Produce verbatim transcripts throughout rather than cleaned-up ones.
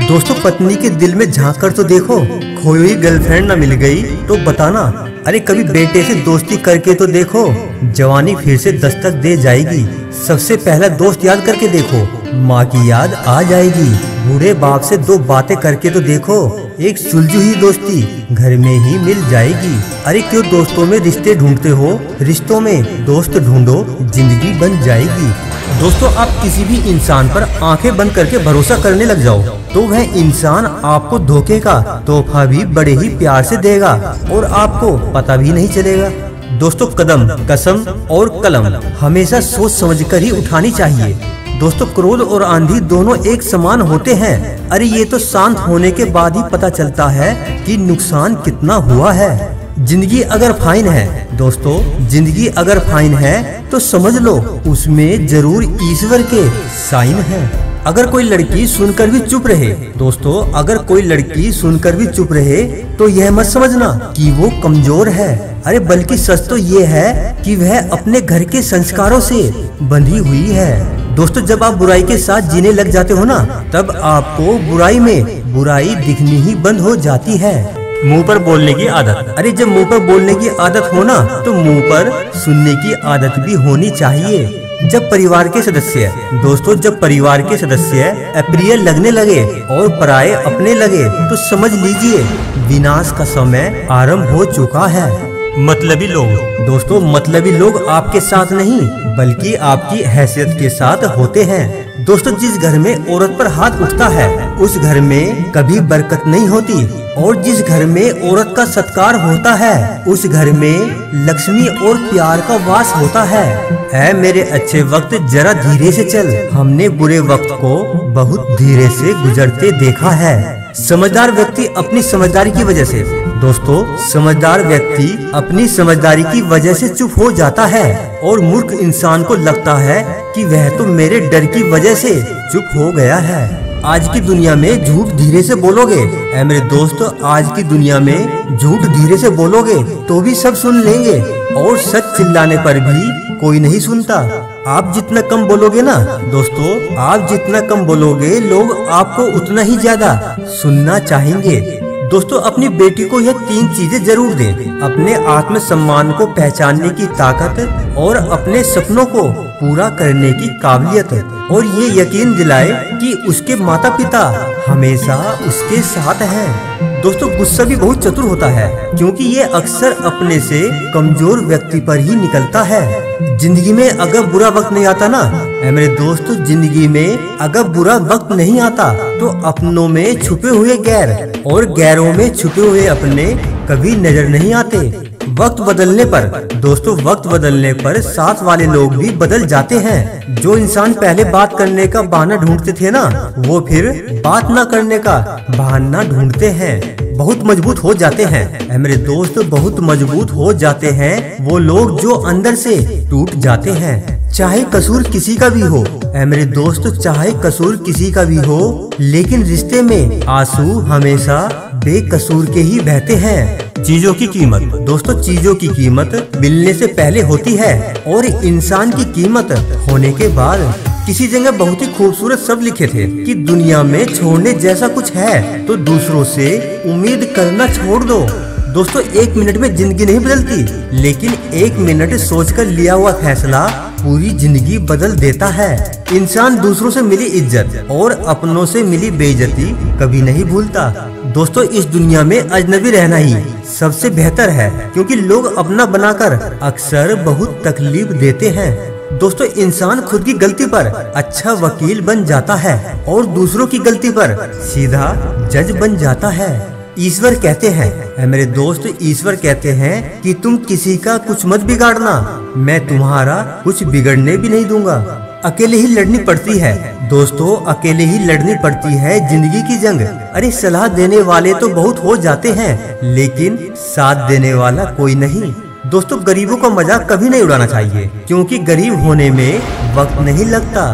दोस्तों पत्नी के दिल में झांक कर तो देखो, खोई हुई गर्लफ्रेंड ना मिल गई तो बताना। अरे कभी बेटे से दोस्ती करके तो देखो, जवानी फिर से दस्तक दे जाएगी। सबसे पहला दोस्त याद करके देखो, माँ की याद आ जाएगी। बूढ़े बाप से दो बातें करके तो देखो, एक सुलझी हुई दोस्ती घर में ही मिल जाएगी। अरे क्यों दोस्तों में रिश्ते ढूंढते हो, रिश्तों में दोस्त ढूंढो, जिंदगी बन जाएगी। दोस्तों आप किसी भी इंसान पर आंखें बंद करके भरोसा करने लग जाओ तो वह इंसान आपको धोखे का तोहफा भी बड़े ही प्यार से देगा और आपको पता भी नहीं चलेगा। दोस्तों कदम, कसम और कलम हमेशा सोच समझकर ही उठानी चाहिए। दोस्तों क्रोध और आंधी दोनों एक समान होते हैं। अरे ये तो शांत होने के बाद ही पता चलता है कि नुकसान कितना हुआ है। जिंदगी अगर फाइन है दोस्तों, जिंदगी अगर फाइन है तो समझ लो उसमें जरूर ईश्वर के साइन है। अगर कोई लड़की सुनकर भी चुप रहे दोस्तों, अगर कोई लड़की सुनकर भी चुप रहे तो यह मत समझना कि वो कमजोर है। अरे बल्कि सच तो ये है कि वह अपने घर के संस्कारों से बंधी हुई है। दोस्तों जब आप बुराई के साथ जीने लग जाते हो ना, तब आपको बुराई में बुराई दिखनी ही बंद हो जाती है। मुंह पर बोलने की आदत, अरे जब मुंह पर बोलने की आदत हो ना तो मुंह पर सुनने की आदत भी होनी चाहिए। जब परिवार के सदस्य दोस्तों जब परिवार के सदस्य अप्रिय लगने लगे और पराये अपने लगे तो समझ लीजिए विनाश का समय आरंभ हो चुका है। मतलबी लोग दोस्तों, मतलबी लोग आपके साथ नहीं बल्कि आपकी हैसियत के साथ होते हैं। दोस्तों जिस घर में औरत पर हाथ उठता है उस घर में कभी बरकत नहीं होती, और जिस घर में औरत का सत्कार होता है उस घर में लक्ष्मी और प्यार का वास होता है। ऐ मेरे अच्छे वक्त जरा धीरे से चल, हमने बुरे वक्त को बहुत धीरे से गुजरते देखा है। समझदार व्यक्ति अपनी समझदारी की वजह से दोस्तों समझदार व्यक्ति अपनी समझदारी की वजह से चुप हो जाता है, और मूर्ख इंसान को लगता है कि वह तो मेरे डर की वजह से चुप हो गया है। आज की दुनिया में झूठ धीरे से बोलोगे ऐ मेरे दोस्त, आज की दुनिया में झूठ धीरे से बोलोगे तो भी सब सुन लेंगे, और सच चिल्लाने पर भी कोई नहीं सुनता। आप जितना कम बोलोगे ना दोस्तों, आप जितना कम बोलोगे लोग आपको उतना ही ज्यादा सुनना चाहेंगे। दोस्तों अपनी बेटी को यह तीन चीजें जरूर दें, अपने आत्मसम्मान को पहचानने की ताकत और अपने सपनों को पूरा करने की काबिलियत, और ये यकीन दिलाए कि उसके माता पिता हमेशा उसके साथ हैं। दोस्तों गुस्सा भी बहुत चतुर होता है क्योंकि ये अक्सर अपने से कमजोर व्यक्ति पर ही निकलता है। जिंदगी में अगर बुरा वक्त नहीं आता ना ऐ मेरे दोस्त, जिंदगी में अगर बुरा वक्त नहीं आता तो अपनों में छुपे हुए गैर और गैरों में छुपे हुए अपने कभी नजर नहीं आते। वक्त बदलने पर दोस्तों वक्त बदलने पर साथ वाले लोग भी बदल जाते हैं। जो इंसान पहले बात करने का बहाना ढूंढते थे ना, वो फिर बात ना करने का बहाना ढूंढते हैं। बहुत मजबूत हो जाते हैं ऐ मेरे दोस्त, बहुत मजबूत हो जाते हैं वो लोग जो अंदर से टूट जाते हैं। चाहे कसूर किसी का भी हो ऐ मेरे दोस्त, चाहे कसूर किसी का भी हो, लेकिन रिश्ते में आंसू हमेशा बेकसूर के ही बहते हैं। चीजों की कीमत दोस्तों, चीजों की कीमत मिलने से पहले होती है और इंसान की कीमत होने के बाद। किसी जगह बहुत ही खूबसूरत शब्द लिखे थे कि दुनिया में छोड़ने जैसा कुछ है तो दूसरों से उम्मीद करना छोड़ दो। दोस्तों एक मिनट में जिंदगी नहीं बदलती, लेकिन एक मिनट सोचकर लिया हुआ फैसला पूरी जिंदगी बदल देता है। इंसान दूसरों से मिली इज्जत और अपनों से मिली बेइज्जती कभी नहीं भूलता। दोस्तों इस दुनिया में अजनबी रहना ही सबसे बेहतर है, क्योंकि लोग अपना बनाकर अक्सर बहुत तकलीफ देते हैं। दोस्तों इंसान खुद की गलती पर अच्छा वकील बन जाता है और दूसरों की गलती पर सीधा जज बन जाता है। ईश्वर कहते हैं ऐ मेरे दोस्त, ईश्वर कहते हैं कि तुम किसी का कुछ मत बिगाड़ना, मैं तुम्हारा कुछ बिगड़ने भी नहीं दूंगा। अकेले ही लड़नी पड़ती है दोस्तों, अकेले ही लड़नी पड़ती है जिंदगी की जंग। अरे सलाह देने वाले तो बहुत हो जाते हैं लेकिन साथ देने वाला कोई नहीं। दोस्तों गरीबों का मजाक कभी नहीं उड़ाना चाहिए, क्योंकि गरीब होने में वक्त नहीं लगता।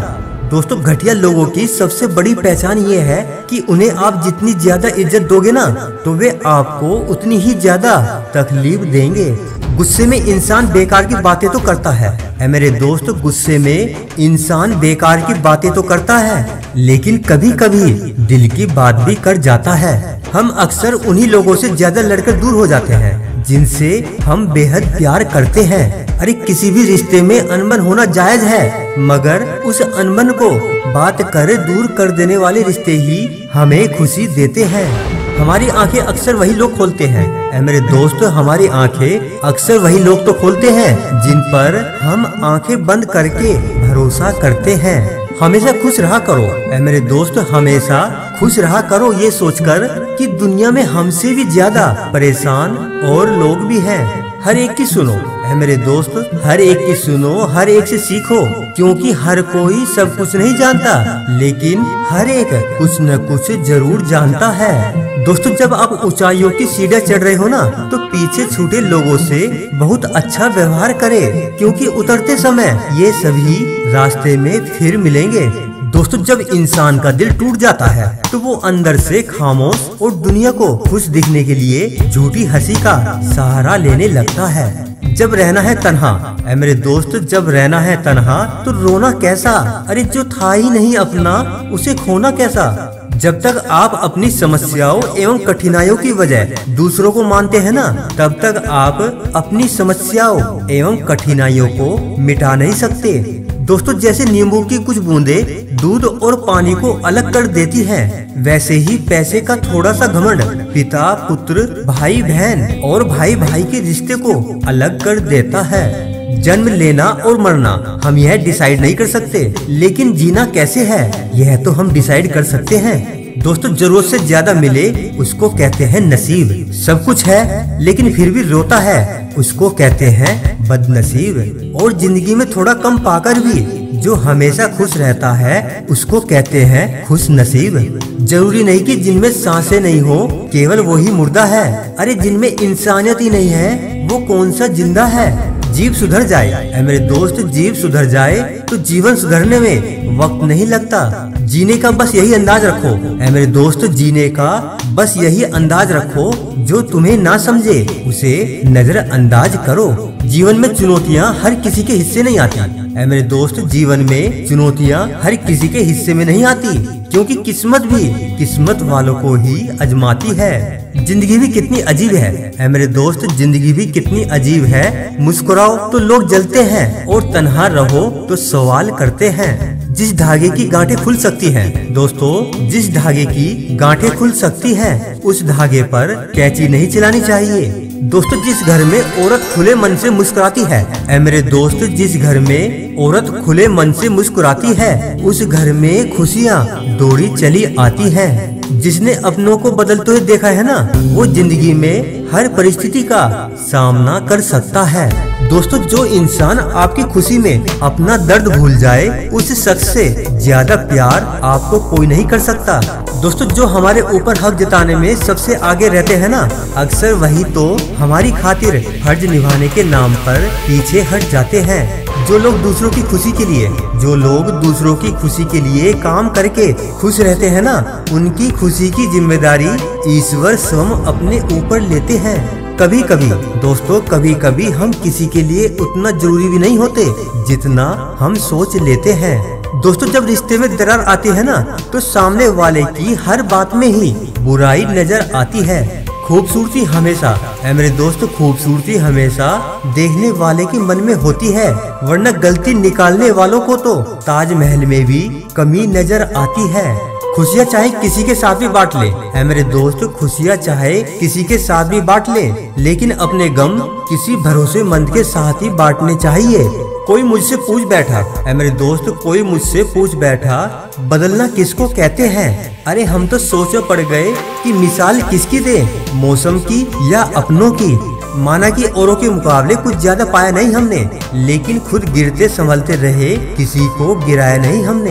दोस्तों घटिया लोगों की सबसे बड़ी पहचान ये है कि उन्हें आप जितनी ज्यादा इज्जत दोगे ना तो वे आपको उतनी ही ज्यादा तकलीफ देंगे। गुस्से में इंसान बेकार की बातें तो करता है ऐ मेरे दोस्त, गुस्से में इंसान बेकार की बातें तो करता है, लेकिन कभी कभी दिल की बात भी कर जाता है। हम अक्सर उन्हीं लोगों से ज्यादा लड़कर दूर हो जाते हैं जिनसे हम बेहद प्यार करते हैं। अरे किसी भी रिश्ते में अनबन होना जायज है, मगर उस अनबन को बात कर दूर कर देने वाले रिश्ते ही हमें खुशी देते हैं। हमारी आंखें अक्सर वही लोग खोलते हैं ऐ मेरे दोस्त, हमारी आंखें अक्सर वही लोग तो खोलते हैं जिन पर हम आंखें बंद करके भरोसा करते हैं। हमेशा खुश रहा करो ऐ मेरे दोस्त, हमेशा खुश रहा करो ये सोचकर कि दुनिया में हमसे भी ज्यादा परेशान और लोग भी हैं। हर एक की सुनो ऐ मेरे दोस्त, हर एक की सुनो, हर एक से सीखो, क्योंकि हर कोई सब कुछ नहीं जानता, लेकिन हर एक कुछ न कुछ जरूर जानता है। दोस्तों जब आप ऊंचाइयों की सीढ़ियां चढ़ रहे हो ना तो पीछे छूटे लोगों से बहुत अच्छा व्यवहार करें, क्योंकि उतरते समय ये सभी रास्ते में फिर मिलेंगे। दोस्तों जब इंसान का दिल टूट जाता है तो वो अंदर से खामोश और दुनिया को खुश दिखने के लिए झूठी हंसी का सहारा लेने लगता है। जब रहना है तन्हा ऐ मेरे दोस्त, जब रहना है तन्हा तो रोना कैसा, अरे जो था ही नहीं अपना उसे खोना कैसा। जब तक आप अपनी समस्याओं एवं कठिनाइयों की वजह दूसरों को मानते हैं ना, तब तक आप अपनी समस्याओं एवं कठिनाइयों को मिटा नहीं सकते। दोस्तों जैसे नींबू की कुछ बूंदे दूध और पानी को अलग कर देती हैं, वैसे ही पैसे का थोड़ा सा घमंड पिता पुत्र, भाई बहन और भाई भाई के रिश्ते को अलग कर देता है। जन्म लेना और मरना हम यह डिसाइड नहीं कर सकते, लेकिन जीना कैसे है यह तो हम डिसाइड कर सकते हैं। दोस्तों जरूरत से ज्यादा मिले उसको कहते हैं नसीब, सब कुछ है लेकिन फिर भी रोता है उसको कहते हैं बदनसीब, और जिंदगी में थोड़ा कम पाकर भी जो हमेशा खुश रहता है उसको कहते हैं खुश नसीब। जरूरी नहीं कि जिनमें सांसें नहीं हो केवल वही मुर्दा है, अरे जिनमें इंसानियत ही नहीं है वो कौन सा जिंदा है। जीव सुधर जाए ऐ मेरे दोस्त, जीव सुधर जाए तो जीवन सुधरने में वक्त नहीं लगता। जीने का बस यही अंदाज रखो ऐ मेरे दोस्त, जीने का बस यही अंदाज रखो, जो तुम्हें ना समझे उसे नजरअंदाज करो। जीवन में चुनौतियाँ हर किसी के हिस्से नहीं आती ऐ मेरे दोस्त, जीवन में चुनौतियाँ हर किसी के हिस्से में नहीं आती, क्योंकि किस्मत भी किस्मत वालों को ही आजमाती है। जिंदगी भी कितनी अजीब है ऐ मेरे दोस्त, जिंदगी भी कितनी अजीब है। मुस्कुराओ तो लोग जलते हैं और तन्हा रहो तो सवाल करते हैं। जिस धागे की गांठें खुल सकती हैं दोस्तों, जिस धागे की गांठें खुल सकती हैं उस धागे पर कैंची नहीं चलानी चाहिए। दोस्तों जिस घर में औरत खुले मन से मुस्कुराती है ऐ मेरे दोस्त, जिस घर में औरत खुले मन से मुस्कुराती है उस घर में खुशियाँ दौड़ी चली आती हैं। जिसने अपनों को बदलते हुए देखा है ना वो जिंदगी में हर परिस्थिति का सामना कर सकता है। दोस्तों जो इंसान आपकी खुशी में अपना दर्द भूल जाए उस शख्स से ज्यादा प्यार आपको कोई नहीं कर सकता। दोस्तों जो हमारे ऊपर हक जताने में सबसे आगे रहते हैं ना, अक्सर वही तो हमारी खातिर फर्ज निभाने के नाम पर पीछे हट जाते हैं। जो लोग दूसरों की खुशी के लिए जो लोग दूसरों की खुशी के लिए काम करके खुश रहते हैं ना, उनकी खुशी की जिम्मेदारी ईश्वर स्वयं अपने ऊपर लेते हैं। कभी कभी दोस्तों कभी कभी हम किसी के लिए उतना जरूरी भी नहीं होते जितना हम सोच लेते हैं। दोस्तों जब रिश्ते में दरार आती है ना तो सामने वाले की हर बात में ही बुराई नजर आती है। खूबसूरती हमेशा ऐ मेरे दोस्त, खूबसूरती हमेशा देखने वाले के मन में होती है, वरना गलती निकालने वालों को तो ताजमहल में भी कमी नजर आती है। खुशियाँ चाहे किसी के साथ भी बांट ले ऐ मेरे दोस्त, खुशियाँ चाहे किसी के साथ भी बांट ले, लेकिन अपने गम किसी भरोसेमंद के साथ ही बांटने चाहिए। कोई मुझसे पूछ बैठा ऐ मेरे दोस्त, कोई मुझसे पूछ बैठा बदलना किसको कहते हैं। अरे हम तो सोच में पड़ गए कि मिसाल किसकी दे, मौसम की या अपनों की। माना कि औरों के मुकाबले कुछ ज्यादा पाया नहीं हमने, लेकिन खुद गिरते संभलते रहे, किसी को गिराया नहीं हमने।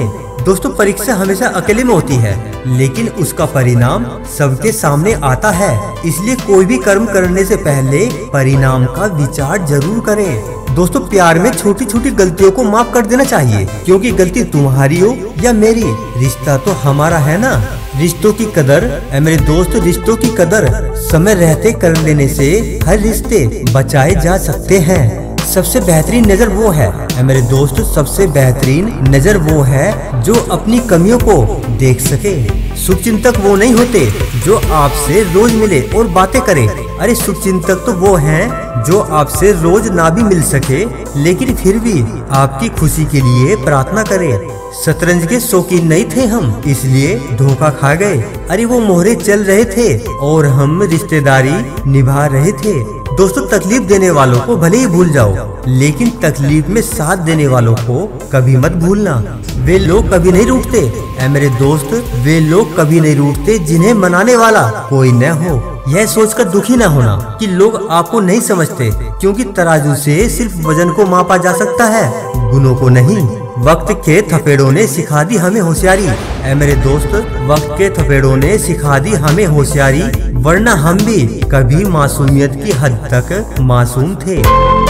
दोस्तों परीक्षा हमेशा अकेले में होती है, लेकिन उसका परिणाम सबके सामने आता है। इसलिए कोई भी कर्म करने से पहले परिणाम का विचार जरूर करें। दोस्तों प्यार में छोटी छोटी गलतियों को माफ कर देना चाहिए, क्योंकि गलती तुम्हारी हो या मेरी, रिश्ता तो हमारा है ना। रिश्तों की कदर ऐ मेरे दोस्त, रिश्तों की कदर समय रहते कर लेने से हर रिश्ते बचाए जा सकते हैं। सबसे बेहतरीन नजर वो है ऐ मेरे दोस्त, सबसे बेहतरीन नजर वो है जो अपनी कमियों को देख सके। शुभचिंतक वो नहीं होते जो आपसे रोज मिले और बातें करे। अरे शुभचिंतक तो वो हैं जो आपसे रोज ना भी मिल सके, लेकिन फिर भी आपकी खुशी के लिए प्रार्थना करे। शतरंज के शौकीन नहीं थे हम, इसलिए धोखा खा गए। अरे वो मोहरे चल रहे थे और हम रिश्तेदारी निभा रहे थे। दोस्तों तकलीफ देने वालों को भले ही भूल जाओ, लेकिन तकलीफ में साथ देने वालों को कभी मत भूलना। वे लोग कभी नहीं रूठते ऐ मेरे दोस्त, वे लोग कभी नहीं रूठते जिन्हें मनाने वाला कोई न हो। यह सोचकर दुखी न होना कि लोग आपको नहीं समझते, क्योंकि तराजू से सिर्फ वजन को मापा जा सकता है, गुणों को नहीं। वक्त के थपेड़ों ने सिखा दी हमें होशियारी ऐ मेरे दोस्त, वक्त के थपेड़ों ने सिखा दी हमें होशियारी, वरना हम भी कभी मासूमियत की हद तक मासूम थे।